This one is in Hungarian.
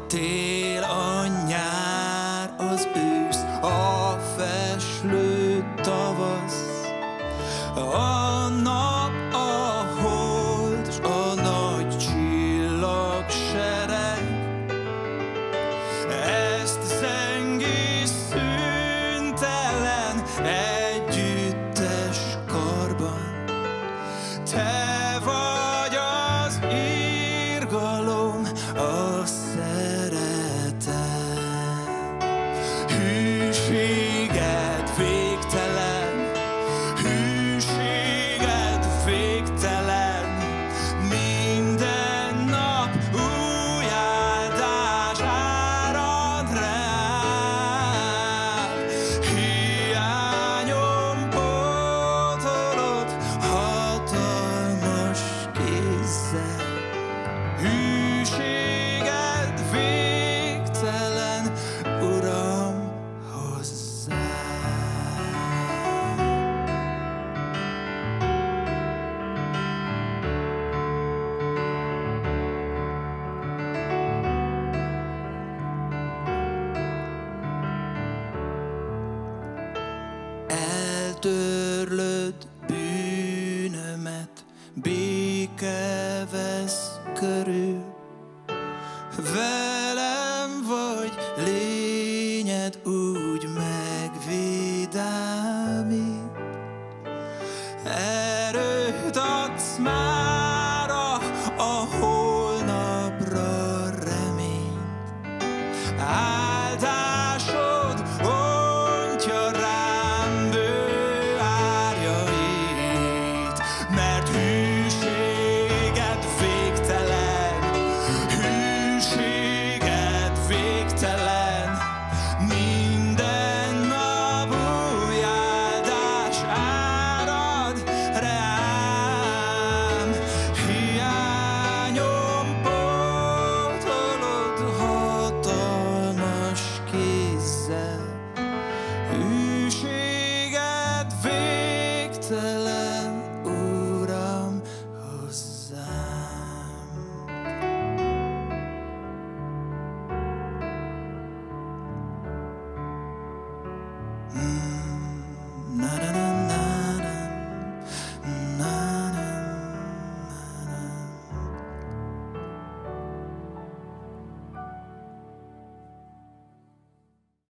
tél, a nyár, az ősz, a feslő tavasz, a nap, a hold, s a nagy csillagsereg. Ezt zengi szüntelen együttes karban. Te vagy az irgalom, a szeretet. Hűséged végtelen, hűséged végtelen, minden nap új áldás árad rám. Hiányom pótolod hatalmas kézzel. Hűséged végtelen, Uram, hozzám. Eltörlöd bűnömet, béke vesz körül.